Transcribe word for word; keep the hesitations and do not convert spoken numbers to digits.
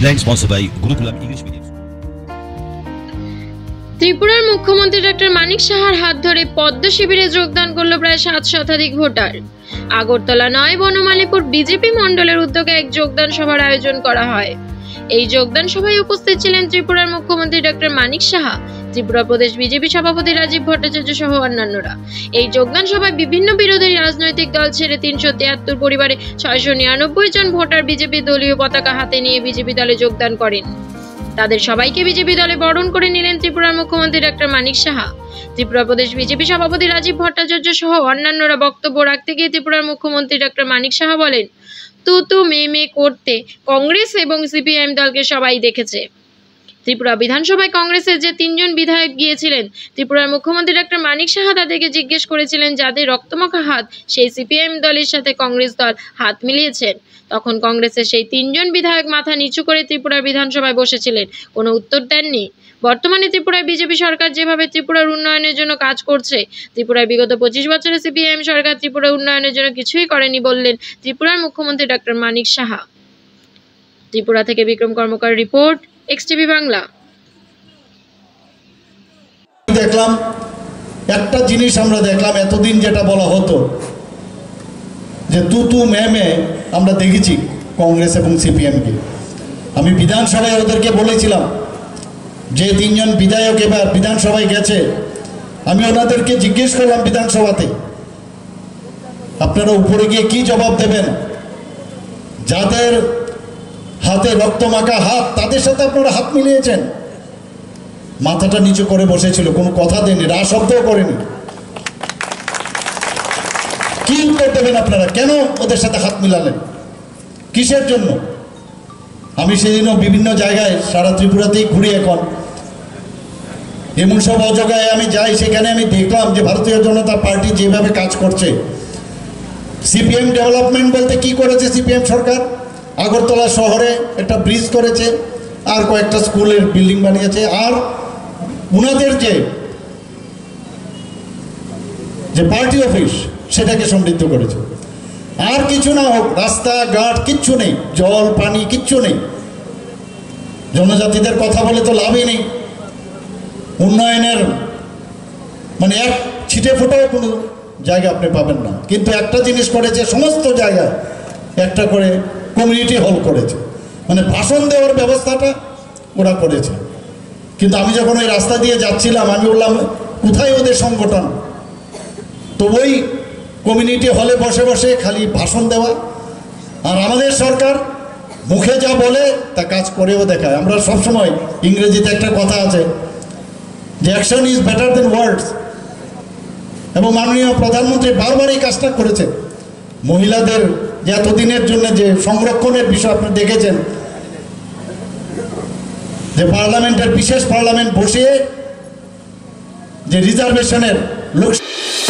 Headline sponsored by Gurukulam English Medium. ত্রিপুরার মুখ্যমন্ত্রী doctor মানিক সাহার হাত ধরে পদ্ম শিবিরে যোগদান করল প্রায় সাত শতাধিক ভোটার। আগরতলা নয় বনমালীপুর বিজেপি মণ্ডলের উদ্যোগে এক যোগদান সভার আয়োজন করা হয়। এই যোগদান সভায় উপস্থিত ছিলেন ত্রিপুরার মুখ্যমন্ত্রী ডক্টর মানিক সাহা, ত্রিপুরা প্রদেশ বিজেপি সভাপতি রাজীব ভট্টাচার্য সহ অন্যান্যরা। এই যোগদান সভায় বিভিন্ন বিরোধী রাজনৈতিক দল ছেড়ে তিনশো তিয়াত্তর পরিবারে ছয়শো নিরানব্বই জন ভোটার বিজেপি দলীয় পতাকা হাতে নিয়ে বিজেপি দলে যোগদান করেন। তাদের সবাইকে বিজেপি দলে বরণ করে নিলেন ত্রিপুরার মুখ্যমন্ত্রী ডক্টর মানিক সাহা। ত্রিপুরা প্রদেশ বিজেপি সভাপতি রাজীব ভট্টাচার্য সহ অন্যান্যরা বক্তব্য রাখতে গিয়ে ত্রিপুরার মুখ্যমন্ত্রী ডক্টর মানিক সাহা বলেন, তু তু মে মে করতে কংগ্রেস এবং সিপিআইএম দলকে সবাই দেখেছে। ত্রিপুরা বিধানসভায় কংগ্রেসের যে তিনজন বিধায়ক গিয়েছিলেন, ত্রিপুরার মুখ্যমন্ত্রী ডক্টর মানিক সাহা তাদেরকে জিজ্ঞেস করেছিলেন যাদের রক্তমাখা হাত সেই সিপিআইএম দলের সাথে কংগ্রেস দল হাত মিলিয়েছেন। তখন কংগ্রেসের সেই তিনজন বিধায়ক মাথা নিচু করে ত্রিপুরার বিধানসভায় বসেছিলেন, কোনো উত্তর দেননি। বর্তমানে ত্রিপুরায় বিজেপি সরকার যেভাবে ত্রিপুরার উন্নয়নের জন্য কাজ করছে, ত্রিপুরায় বিগত পঁচিশ বছরে সিপিআইএম সরকার ত্রিপুরার উন্নয়নের জন্য কিছুই করেনি বললেন ত্রিপুরার মুখ্যমন্ত্রী ডক্টর মানিক সাহা। ত্রিপুরা থেকে বিক্রম কর্মকার রিপোর্ট, এক্সটিভি বাংলা। দেখলাম একটা জিনিস আমরা দেখলাম, এতদিন যেটা বলা হতো যে তু তু মে মে, আমরা দেখেছি কংগ্রেস এবং সিপিএমকে। আমি বিধানসভায় ওদেরকে বলেছিলাম যে তিনজন বিধায়ক এবার বিধানসভায় গেছে, আমি ওনাদেরকে জিজ্ঞেস করলাম বিধানসভাতে, আপনারা উপরে গিয়ে কি জবাব দেবেন? যাদের হাতে রক্তমাখা হাত তাদের সাথে আপনারা হাত মিলিয়েছেন। মাথাটা নিচু করে বসেছিল, কোনো কথা দেননি, রা শব্দও করেনি। কি উত্তর দেবেন আপনারা? কেন ওদের সাথে হাত মিলালেন? কিসের জন্য? আমি সেদিনও বিভিন্ন জায়গায় সারা ত্রিপুরাতেই ঘুরি, এখন এমন সব অজায়গায় আমি যাই, সেখানে আমি দেখলাম যে ভারতীয় জনতা পার্টি যেভাবে কাজ করছে। সিপিএম ডেভেলপমেন্ট বলতে কি করেছে সিপিএম সরকার? আগরতলা শহরে একটা ব্রিজ করেছে, আর কয়েকটা স্কুলের বিল্ডিং বানিয়েছে, আর উনাদের যে যে পার্টি অফিস সেটাকে সমৃদ্ধ করেছে। আর কিছু না হোক, রাস্তাঘাট কিচ্ছু নেই, জল পানি কিচ্ছু নেই। জনজাতিদের কথা বলে তো লাভই নেই। উন্নয়নের মানে এক ছিটে ফোটাও কোনো জায়গা আপনি পাবেন না। কিন্তু একটা জিনিস করেছে, সমস্ত জায়গায় একটা করে কমিউনিটি হল করেছে, মানে ভাষণ দেওয়ার ব্যবস্থাটা ওরা করেছে। কিন্তু আমি যখন ওই রাস্তা দিয়ে যাচ্ছিলাম, আমি বললাম কোথায় ওদের সংগঠন? তো ওই কমিউনিটি হলে বসে বসে খালি ভাষণ দেওয়া। আর আমাদের সরকার মুখে যা বলে তা কাজ করেও দেখায়। আমরা সবসময়, ইংরেজিতে একটা কথা আছে যে action is better than words, এবং মাননীয় প্রধানমন্ত্রী বারবার এই কাজটা করেছে। মহিলাদের যে এতদিনের জন্য যে সংরক্ষণের বিষয় আপনি দেখেছেন, যে পার্লামেন্টের বিশেষ পার্লামেন্ট বসিয়ে যে রিজার্ভেশনের লোক